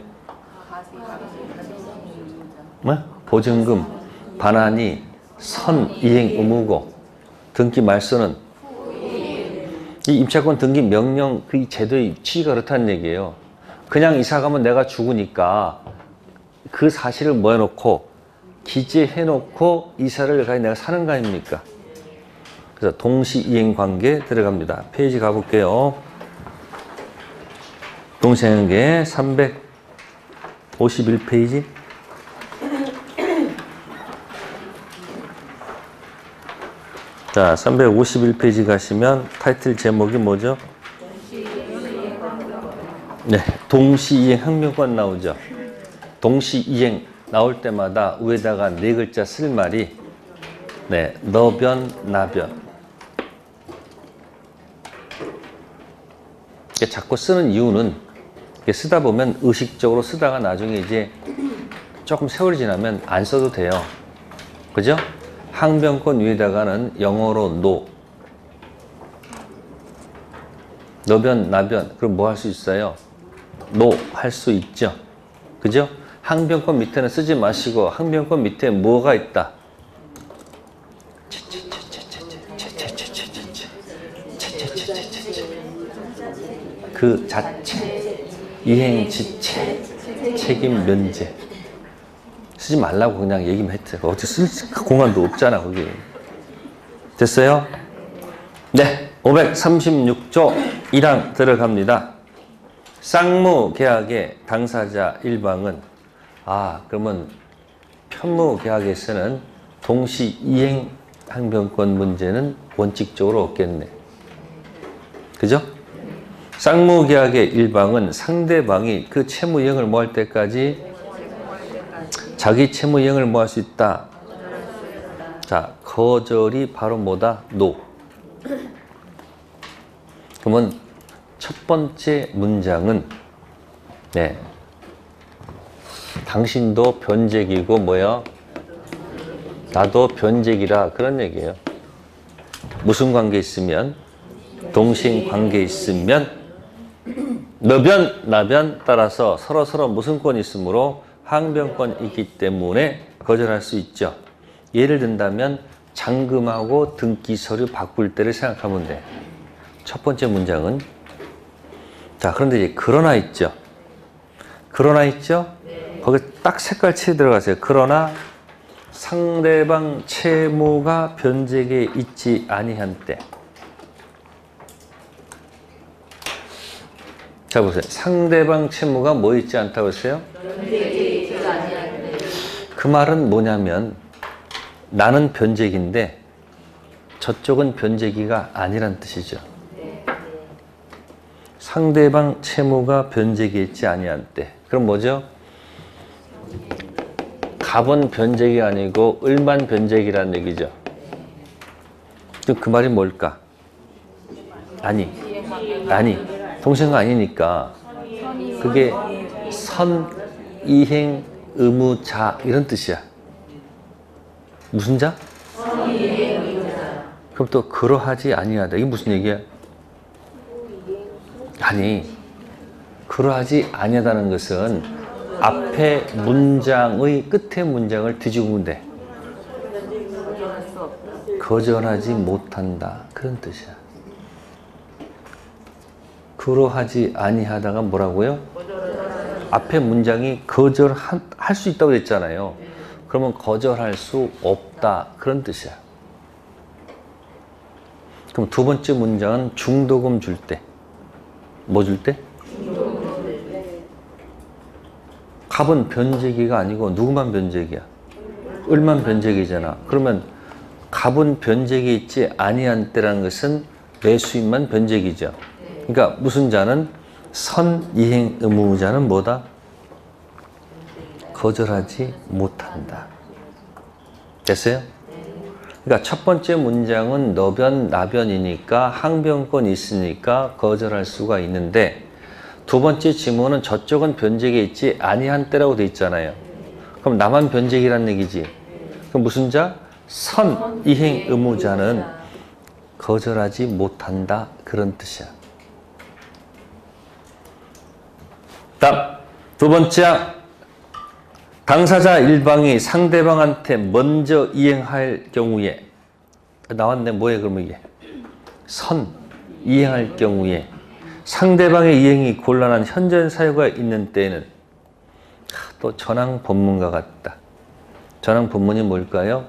뭐? 보증금 반환이 선 이행 의무고 등기 말소는 이 임차권 등기 명령 그 제도의 취지가 그렇다는 얘기예요. 그냥 이사 가면 내가 죽으니까 그 사실을 뭐 해놓고 기재해놓고 이사를 가 내가 사는 거 아닙니까? 그래서 동시이행 관계 들어갑니다. 페이지 가볼게요. 동시이행관계 삼백오십일 페이지. 자, 삼백오십일 페이지 가시면 타이틀 제목이 뭐죠? 네, 동시이행 항명권 나오죠. 동시이행 나올 때마다 위에다가 네 글자 쓸 말이 네, 너변, 나변. 자꾸 쓰는 이유는 쓰다 보면 의식적으로 쓰다가 나중에 이제 조금 세월이 지나면 안 써도 돼요. 그죠? 항변권 위에다가는 영어로 no. 너변, 나변. 그럼 뭐 할 수 있어요? no 할 수 있죠. 그죠? 항변권 밑에는 쓰지 마시고 항변권 밑에 뭐가 있다? 그 자체, 이행지체, 책임 면제. 쓰지 말라고 그냥 얘기만 했지. 어떻게 쓸 공간도 없잖아, 거기. 됐어요? 네, 오백삼십육 조 일 항 들어갑니다. 쌍무계약의 당사자 일방은, 아, 그러면 편무계약에서는 동시 이행 항변권 문제는 원칙적으로 없겠네. 그죠? 쌍무계약의 일방은 상대방이 그 채무 이행을 뭐 할 때까지 자기 채무 이행을 뭐 할 수 있다. 자, 거절이 바로 뭐다? no. 그러면 첫 번째 문장은 네, 당신도 변제기고 뭐야? 나도 변제기라 그런 얘기예요. 무슨 관계 있으면? 동신 관계 있으면 너변, 나변 따라서 서로서로 무슨 권이 있으므로 항변권이 있기 때문에 거절할 수 있죠. 예를 든다면 잔금하고 등기 서류 바꿀 때를 생각하면 돼. 첫 번째 문장은 자, 그런데 이제 그러나 있죠. 그러나 있죠? 거기 딱 색깔칠이 들어가세요. 그러나 상대방 채무가 변제기에 있지 아니한 때. 자, 보세요. 상대방 채무가 뭐 있지 않다고 했어요? 그 말은 뭐냐면 나는 변제기인데 저쪽은 변제기가 아니란 뜻이죠. 상대방 채무가 변제기에 있지 아니한 때. 그럼 뭐죠? 갑은 변제기가 아니고 을만 변제기라는 얘기죠. 그 말이 뭘까? 아니, 아니, 동생가 아니니까 그게 선, 이행, 의무자 이런 뜻이야. 무슨 자? 그럼 또 그러하지 아니하다. 이게 무슨 얘기야? 아니, 그러하지 아니하다는 것은 앞에 문장의 끝에 문장을 뒤집으면 돼. 거절하지 못한다. 그런 뜻이야. 그러하지 아니하다가 뭐라고요? 앞에 문장이 거절할 수 있다고 했잖아요. 그러면 거절할 수 없다. 그런 뜻이야. 그럼 두 번째 문장은 중도금 줄 때. 뭐 줄 때? 갑은 변제기가 아니고 누구만 변제기야? 을만 변제기잖아. 그러면 갑은 변제기에 있지 아니한 때라는 것은 매수인만 변제기죠. 그러니까 무슨 자는 선, 이행, 의무자는 뭐다? 거절하지 못한다. 됐어요? 그러니까 첫 번째 문장은 너변, 나변이니까 항변권이 있으니까 거절할 수가 있는데 두 번째 지문은 저쪽은 변제기에 있지 아니한 때라고 돼 있잖아요. 그럼 나만 변제기란 얘기지. 그럼 무슨 자? 선, 이행, 의무자는 거절하지 못한다. 그런 뜻이야. 다음 두 번째, 당사자 일방이 상대방한테 먼저 이행할 경우에 나왔네. 뭐예요 그러면 이게? 선, 이행할 경우에 상대방의 이행이 곤란한 현저한 사유가 있는 때에는 또 전항 본문과 같다. 전항 본문이 뭘까요?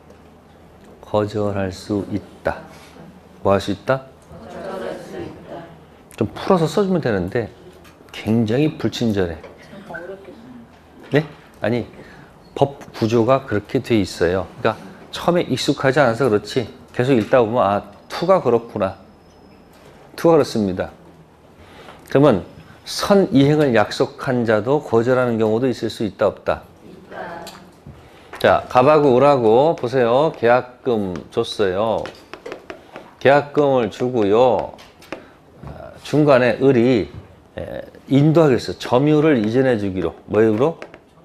거절할 수 있다. 뭐 할 수 있다? 거절할 수 있다. 좀 풀어서 써주면 되는데 굉장히 불친절해. 네? 아니, 법 구조가 그렇게 돼 있어요. 그러니까 처음에 익숙하지 않아서 그렇지 계속 읽다 보면 아, 투가 그렇구나. 투가 그렇습니다. 그러면 선 이행을 약속한 자도 거절하는 경우도 있을 수 있다 없다? 있다. 자, 갑하고 을하고 보세요. 계약금 줬어요. 계약금을 주고요. 중간에 을이 에, 인도하겠어. 점유를 이전해 주기로. 뭐로?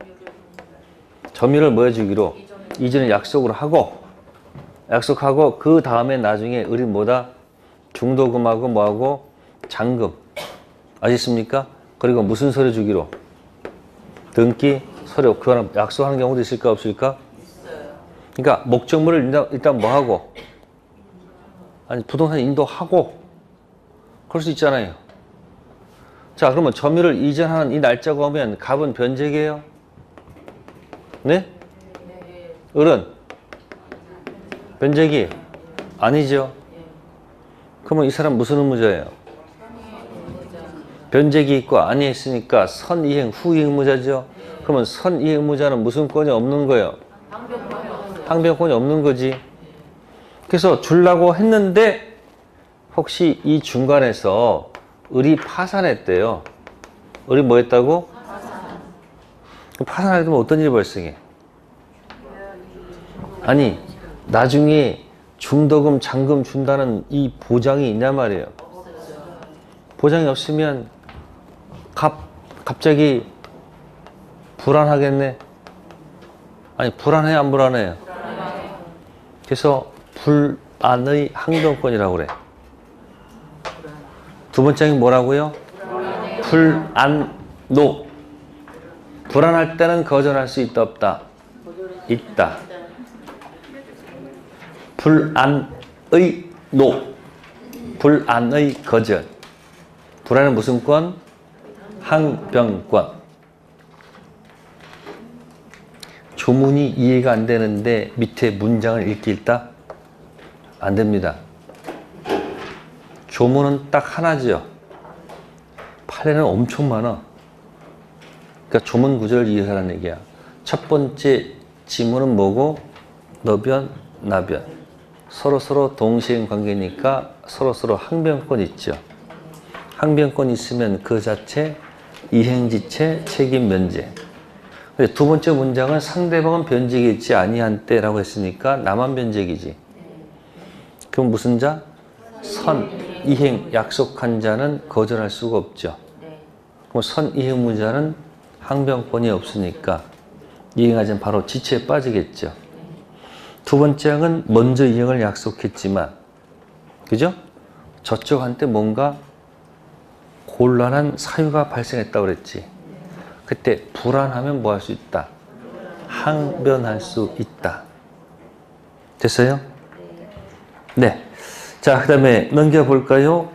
점유를 뭐 해주기로? 이전에 약속을 하고, 약속하고, 그 다음에 나중에 을이 뭐다? 중도금하고 뭐하고? 잔금. 아시겠습니까? 그리고 무슨 서류 주기로? 등기, 서류. 그거는 약속하는 경우도 있을까, 없을까? 그러니까 목적물을 일단, 일단 뭐 하고? 아니, 부동산 인도하고, 그럴 수 있잖아요. 자, 그러면 점유를 이전하는 이 날짜가 오면 갑은 변제기예요? 네? 을은 변제기? 아니죠. 그러면 이 사람 무슨 의무자예요? 변제기 있고 아니 있으니까 선이행, 후이행 의무자죠. 그러면 선이행 의무자는 무슨 권이 없는 거예요? 항변권이 없는 거지. 그래서 주려고 했는데 혹시 이 중간에서 을이 파산했대요. 을이 뭐 했다고? 파산하게 되면 어떤 일이 발생해? 아니, 나중에 중도금, 잔금 준다는 이 보장이 있냐 말이에요. 보장이 없으면 갑, 갑자기 불안하겠네. 아니, 불안해, 안 불안해요? 그래서 불안의 항변권이라고 그래. 두 번째는 뭐라고요? 불안노. 불안할 때는 거절할 수 있다, 없다? 있다. 불안의 노. 불안의 거절. 불안은 무슨 권? 항변권. 조문이 이해가 안 되는데 밑에 문장을 읽기 읽다? 안 됩니다. 조문은 딱 하나죠. 판례는 엄청 많아. 그러니까 조문 구절을 이해하라는 얘기야. 첫 번째 지문은 뭐고? 너변, 나변. 서로서로 동시행 관계니까 서로서로 항변권 있죠. 항변권 있으면 그 자체 이행지체 책임 면제. 두 번째 문장은 상대방은 변제기 있지 아니한 때라고 했으니까 나만 변제기지. 그럼 무슨 자? 선, 이행, 약속한 자는 거절할 수가 없죠. 그럼 선, 이행 무자는 항변권이 없으니까 이행하자면 바로 지체에 빠지겠죠. 두 번째는 먼저 이행을 약속했지만, 그죠? 저쪽한테 뭔가 곤란한 사유가 발생했다고 그랬지. 그때 불안하면 뭐 할 수 있다? 항변할 수 있다. 됐어요? 네. 자, 그 다음에 넘겨볼까요?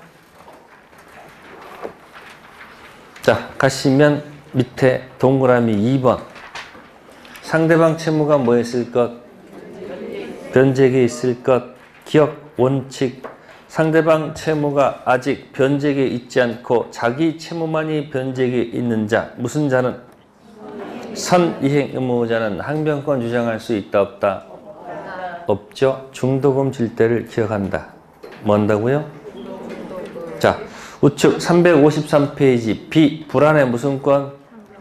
자, 가시면 밑에 동그라미 이 번. 상대방 채무가 뭐 했을 것? 변제기에 있을 것. 기억, 원칙. 상대방 채무가 아직 변제기에 있지 않고 자기 채무만이 변제기에 있는 자. 무슨 자는? 선이행 의무자는 항변권 주장할 수 있다, 없다? 없죠. 중도금 질 때를 기억한다. 뭐 한다고요? 자, 우측 삼백오십삼 페이지 B. 불안의 무슨 권?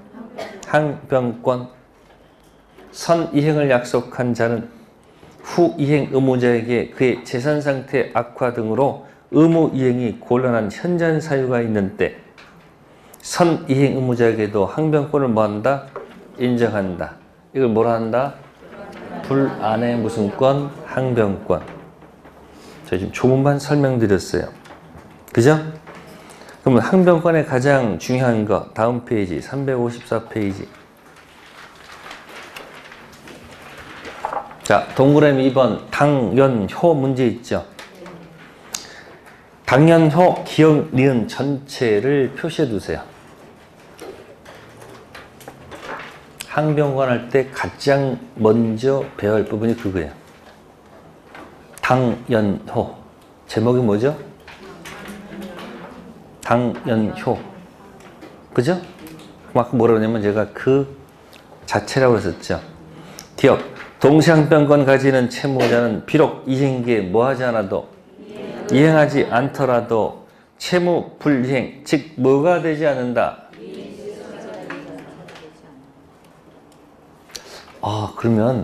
항변권. 선이행을 약속한 자는 후 이행 의무자에게 그의 재산 상태 악화 등으로 의무 이행이 곤란한 현저한 사유가 있는 때 선 이행 의무자에게도 항변권을 뭐한다? 인정한다. 이걸 뭐라 한다? 불안의 무슨 권? 항변권. 제가 지금 조문만 설명드렸어요. 그죠? 그러면 항변권의 가장 중요한 거 다음 페이지 삼백오십사 페이지. 자, 동그라미 이 번 당연효 문제 있죠. 당연효 기억, 니은 전체를 표시해 두세요. 항변권 할 때 가장 먼저 배워야 할 부분이 그거예요. 당연효. 제목이 뭐죠? 당연효. 그죠? 아까 뭐라 그러냐면 제가 그 자체라고 했었죠. 기억. 동시항변권 가지는 채무자는 비록 이행기에 뭐 하지 않아도 이행하지 않더라도 채무 불이행, 즉 뭐가 되지 않는다? 아, 그러면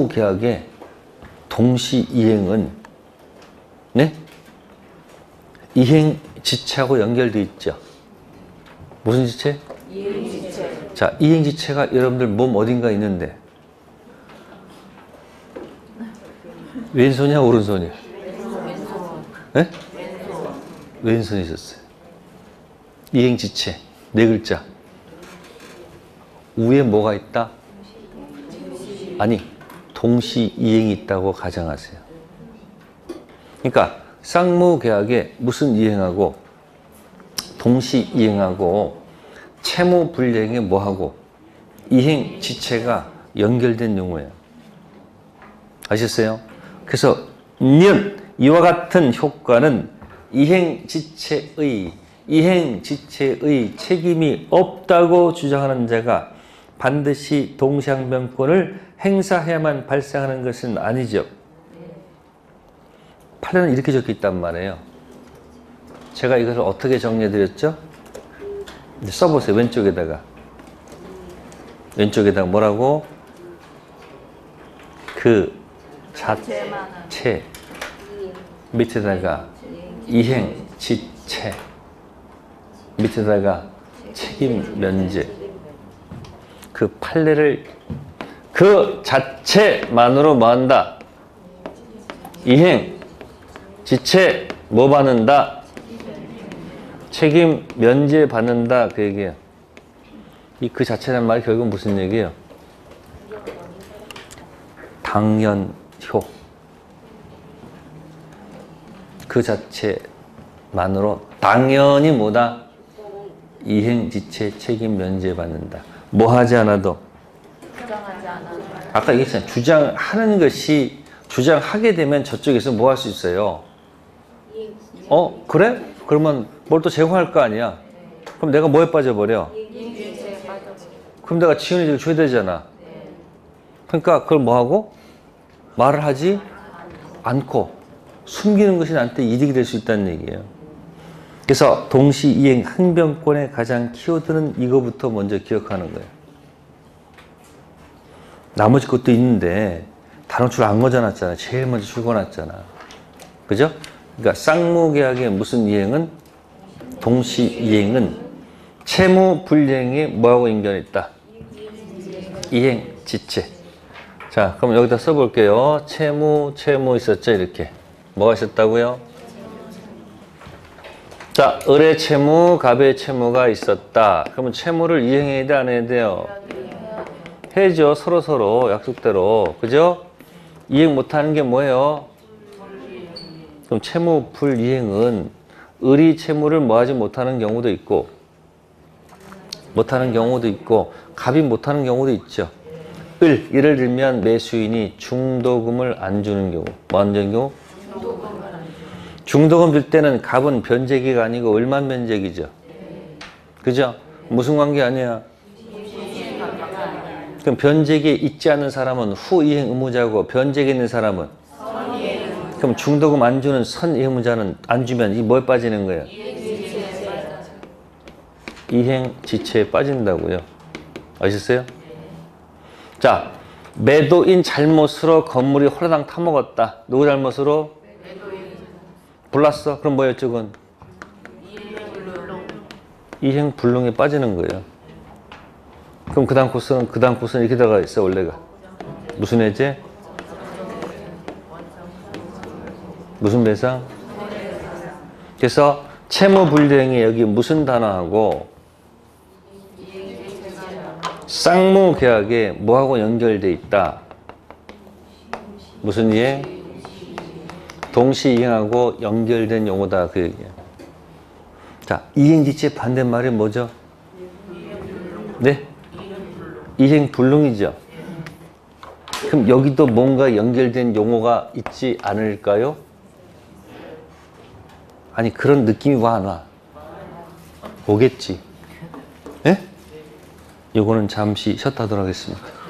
쌍무계약의 동시 이행은 네? 이행 지체하고 연결돼 있죠. 무슨 지체? 이행지체. 자, 이행 지체가 여러분들 몸 어딘가 있는데 왼손이야 오른손이야? 네? 왼손이 있었어요. 이행 지체 네 글자. 위에 뭐가 있다? 아니, 동시 이행이 있다고 가정하세요. 그러니까 쌍무계약에 무슨 이행하고 동시 이행하고 채무 불이행에 뭐하고 이행 지체가 연결된 용어예요. 아셨어요? 그래서 년 이와 같은 효과는 이행 지체의 이행 지체의 책임이 없다고 주장하는 자가 반드시 동시항변권을 행사해야만 발생하는 것은 아니죠. 판례는 이렇게 적혀 있단 말이에요. 제가 이것을 어떻게 정리해 드렸죠? 써보세요. 왼쪽에다가 왼쪽에다가 뭐라고? 그 자체 밑에다가 이행 지체 밑에다가 책임 면제. 그 판례를 그 자체만으로 뭐 한다? 이행 지체 뭐 받는다? 책임 면제 받는다. 그 얘기예요. 이 그 자체란 말이 결국 무슨 얘기예요? 당연효. 그 자체만으로 당연히 뭐다? 이행 지체 책임 면제 받는다. 뭐 하지 않아도. 주장하지 않아도. 아까 얘기했잖아요. 주장하는 것이 주장하게 되면 저쪽에서 뭐 할 수 있어요? 어? 그래? 그러면 뭘 또 제공할 거 아니야? 그럼 내가 뭐에 빠져버려? 이행지체에 빠져버려. 그럼 내가 지원해주고 줘야 되잖아. 그러니까 그걸 뭐 하고? 말을 하지 않고 숨기는 것이 나한테 이득이 될 수 있다는 얘기예요. 그래서 동시 이행 항변권의 가장 키워드는 이거부터 먼저 기억하는 거예요. 나머지 것도 있는데 단어출 안 거져놨잖아. 제일 먼저 출거놨잖아. 그죠? 그러니까 쌍무계약의 무슨 이행은 동시 이행은 채무 불이행에 뭐하고 연결했다? 이행 지체. 자, 그럼 여기다 써볼게요. 채무 채무 있었죠? 이렇게 뭐가 있었다고요? 자, 을의 채무, 갑의 채무가 있었다. 그러면 채무를 이행해야 돼, 안 해야 돼요? 해야죠. 서로 서로 약속대로. 그죠? 이행 못하는 게 뭐예요? 그럼 채무 불이행은 을이 채무를 뭐하지 못하는 경우도 있고 못하는 경우도 있고 갑이 못하는 경우도 있죠. 을, 예를 들면 매수인이 중도금을 안 주는 경우. 뭐 하는 경우? 중도금 줄 때는 갑은 변제기가 아니고 을만 변제기죠. 그죠? 무슨 관계 아니야? 그럼 변제기에 있지 않은 사람은 후이행 의무자고 변제기에 있는 사람은? 그럼 중도금 안 주는 선의무자는 안 주면 이 뭐에 빠지는 거예요? 이행 지체에 빠진다고요. 아셨어요? 자, 매도인 잘못으로 건물이 홀라당 타먹었다. 누구 잘못으로? 불났어. 그럼 뭐였죠, 그건? 이행 불능에 빠지는 거예요. 그럼 그 다음 코스는, 그 다음 코스는 이렇게 들어가 있어, 원래가. 무슨 해제? 무슨 배상? 그래서 채무 불이행이 여기 무슨 단어하고 쌍무 계약에 뭐하고 연결돼 있다? 무슨 이행? 동시 이행하고 연결된 용어다. 그 얘기야. 자, 이행지체 반대말이 뭐죠? 네? 이행 불능이죠. 그럼 여기도 뭔가 연결된 용어가 있지 않을까요? 아니, 그런 느낌이 와, 안 와? 오겠지. 예? 요거는 잠시 쉬었다 하도록 하겠습니다.